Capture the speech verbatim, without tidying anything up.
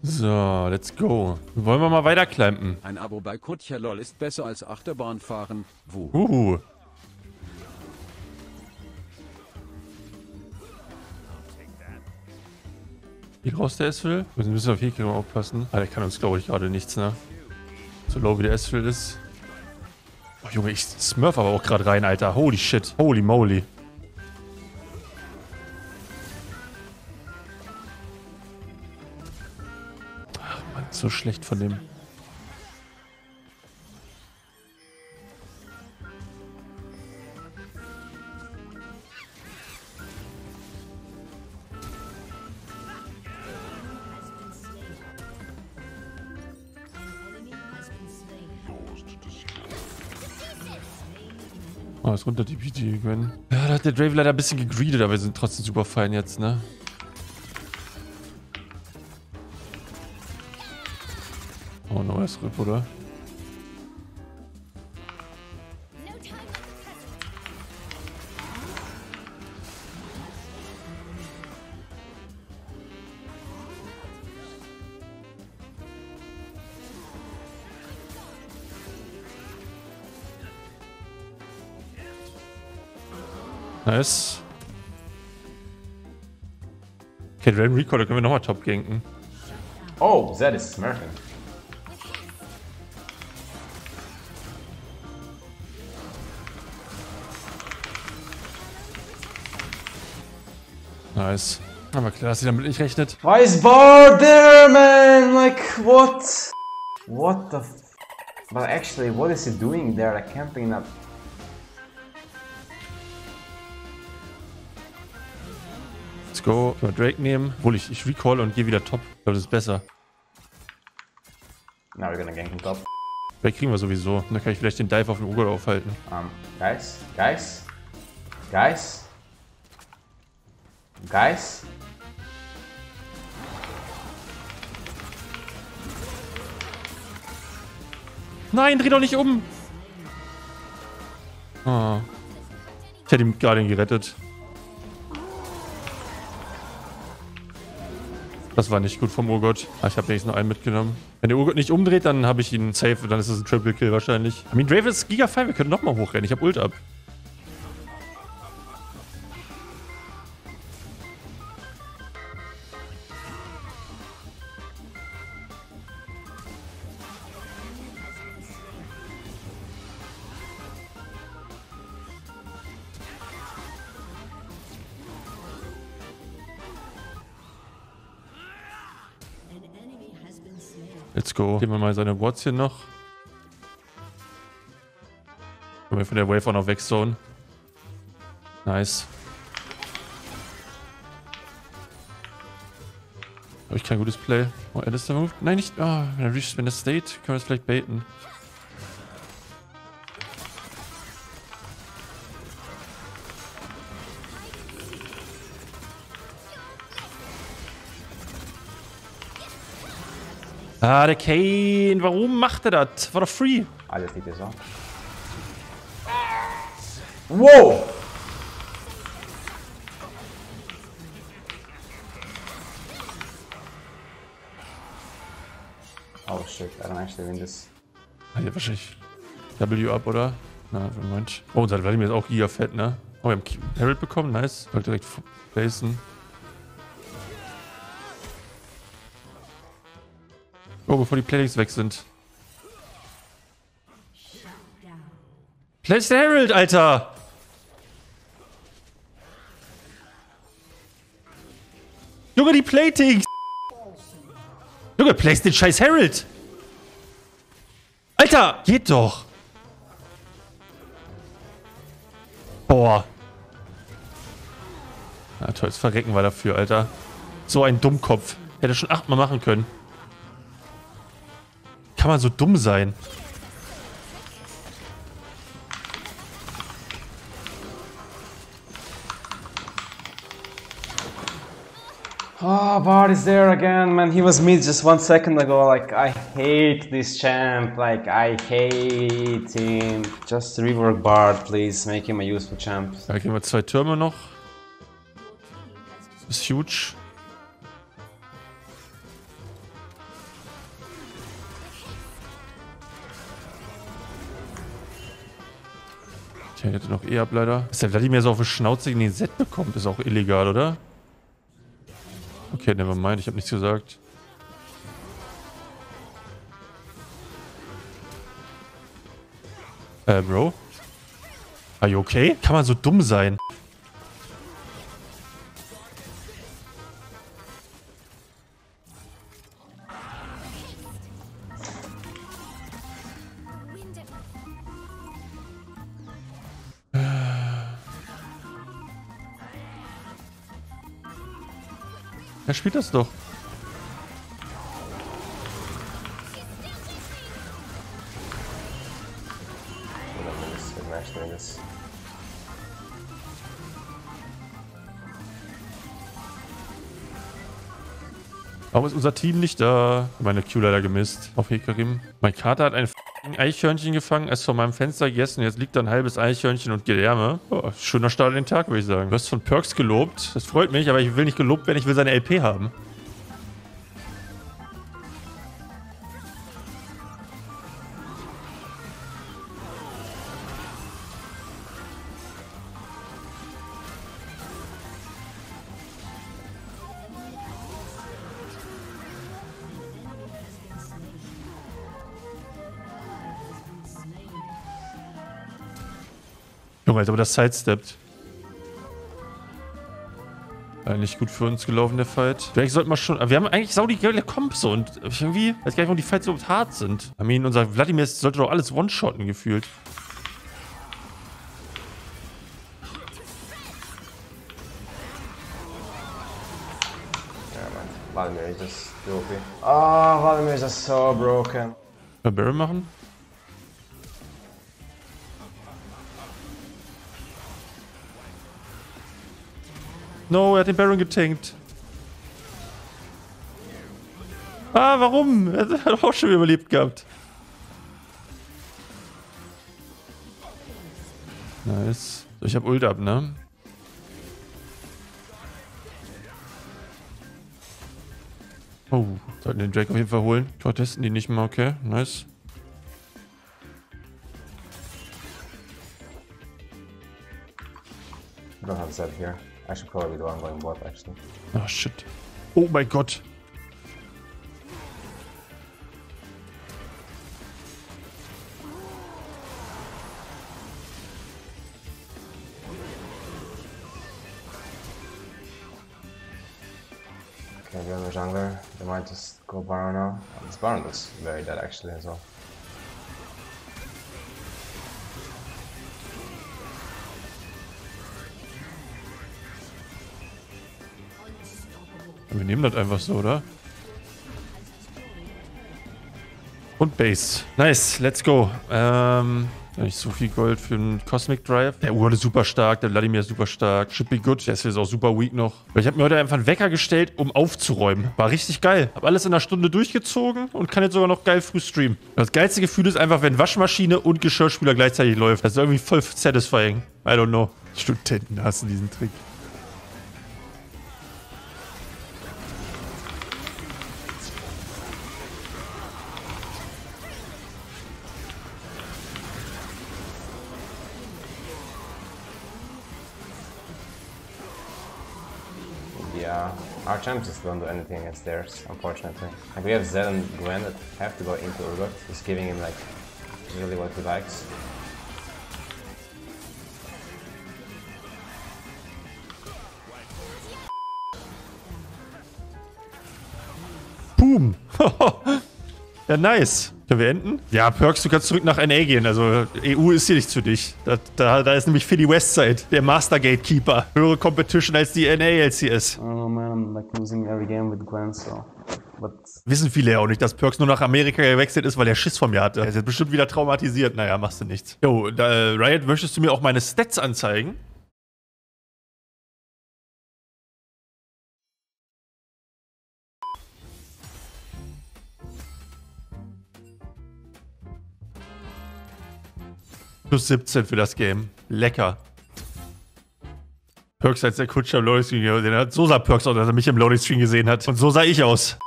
So, let's go. Wollen wir mal weiter climben? Ein Abo bei Kutcherlol ist besser als Achterbahnfahren. Wuh. Uhu. Wie groß der S-Will? Wir müssen auf hier aufpassen. Ah, der kann uns, glaube ich, gerade nichts, ne? So low wie der S-Will ist. Oh, Junge, ich smurf aber auch gerade rein, Alter. Holy shit. Holy moly. Ach, Mann, so schlecht von dem. Oh, ist runter die P G gewinnen. Ja, da hat der Drave leider ein bisschen gegreedet, aber wir sind trotzdem super fein jetzt, ne? Oh, no, er ist RIP, oder? Nice. Okay, Draven Recall, da können wir nochmal top ganken. Oh, Zed is smurfing. Nice. Aber klar, dass sie damit nicht rechnet. Why is Bard there, man? Like, what? What the f... But actually, what is he doing there? Like, camping up... Let's go. Können wir Drake nehmen. Obwohl ich, ich recall und gehe wieder top. Ich glaube, das ist besser. Now we're gonna gank him top. Drake kriegen wir sowieso. Dann kann ich vielleicht den Dive auf den Urgot aufhalten. Um, guys? Guys? Guys? Guys? Nein, dreh doch nicht um! Oh. Ich hätte ihn gerade gerettet. Das war nicht gut vom Urgot. Ah, ich habe wenigstens nur einen mitgenommen. Wenn der Urgot nicht umdreht, dann habe ich ihn safe. Dann ist es ein Triple Kill wahrscheinlich. I mean, Drave ist giga fein. Wir können nochmal hochrennen. Ich habe Ult ab. Let's go. Geben wir mal seine Wards hier noch. Können wir von der Wave auch noch wegzone. Nice. Habe ich kein gutes Play. Oh, Alistair moved? Nein, nicht. Oh, wenn er reacht, wenn er state, können wir das vielleicht baiten. Ah, der Kane. Warum macht er das? War doch free. I just need this on. Whoa! Oh shit, I don't actually win this. Ah, hier wahrscheinlich W ab, oder? Na, Moment. Oh, unser Vladimir ist auch giga fett, ne? Oh, wir haben Herald bekommen. Nice. Soll direkt placen. Oh, bevor die Playlists weg sind. Place the Herald, Alter! Junge, die Platings! Junge, place den scheiß Herald! Alter! Geht doch! Boah. Na toll, das Verrecken war dafür, Alter. So ein Dummkopf. Hätte schon achtmal machen können. Kann man so dumm sein? Oh, Bard is there again, man. He was mid just one second ago. Like, I hate this champ. Like, I hate him. Just rework Bard, please. Make him a useful champ. Da gehen wir zwei Türme noch. Das ist huge. Okay, hätte noch eh ab, leider. Dass der Vladimir so auf die Schnauze in den Set bekommt, ist auch illegal, oder? Okay, nevermind, ich habe nichts gesagt. Äh, Bro? Are you okay? Kann man so dumm sein? Er spielt das doch. Warum ist unser Team nicht da? Meine Q leider gemisst. Auf Hekarim. Mein Kater hat ein f***ing Eichhörnchen gefangen, es vor meinem Fenster gegessen. Jetzt liegt da ein halbes Eichhörnchen und Gedärme. Oh, schöner Start in den Tag, würde ich sagen. Du hast von Perks gelobt. Das freut mich, aber ich will nicht gelobt werden, ich will seine L P haben. Junge, als ob das sidesteppt. Eigentlich gut für uns gelaufen, der Fight. Vielleicht sollten wir schon... Wir haben eigentlich sau die geile Comps und irgendwie... Ich weiß gar nicht, warum die Fights so hart sind. I mean, unser Vladimir sollte doch alles one-shotten gefühlt. Yeah, man. Vladimir is just broken. Oh, Vladimir is just so broken. Mal Barrel machen? No, er hat den Baron getankt. Ah, warum? Er hat auch schon überlebt gehabt. Nice. So, ich hab Ult ab, ne? Oh, sollten den Drake auf jeden Fall holen. Tor testen die nicht mal, okay. Nice. I don't have Zed here. I should probably be the one going bot, actually. Oh, shit. Oh mein Gott. Okay, we have a jungler. They might just go Baron now. This Baron looks very dead, actually, as well. Wir nehmen das einfach so, oder? Und Base. Nice, let's go. Ähm, nicht so viel Gold für den Cosmic Drive. Der Url ist super stark, der Vladimir ist super stark. Should be good. Der ist jetzt auch super weak noch. Ich habe mir heute einfach einen Wecker gestellt, um aufzuräumen. War richtig geil. Hab alles in einer Stunde durchgezogen und kann jetzt sogar noch geil früh streamen. Das geilste Gefühl ist einfach, wenn Waschmaschine und Geschirrspüler gleichzeitig läuft. Das ist irgendwie voll satisfying. I don't know. Studenten hassen diesen Trick. Yeah, our champs just don't do anything against theirs, unfortunately. Like we have Zed and Gwen that have to go into Urgot, just giving him like really what he likes. Boom. Ja, nice. Können wir enden? Ja, Perks, du kannst zurück nach N A gehen. Also, E U ist hier nichts für dich. Da, da, da ist nämlich Philly Westside, der Master Gatekeeper. Höhere Competition als die N A L C S. Oh man, I'm like losing every game with Gwen, so... But Wissen viele ja auch nicht, dass Perks nur nach Amerika gewechselt ist, weil er Schiss von mir hatte. Er ist jetzt bestimmt wieder traumatisiert. Naja, machst du nichts. Jo, da, Riot, möchtest du mir auch meine Stats anzeigen? Plus siebzehn für das Game. Lecker. Perks als der Kutscher im Loading Screen, den hat so sah Perks aus, als er mich im Loading Screen gesehen hat. Und so sah ich aus.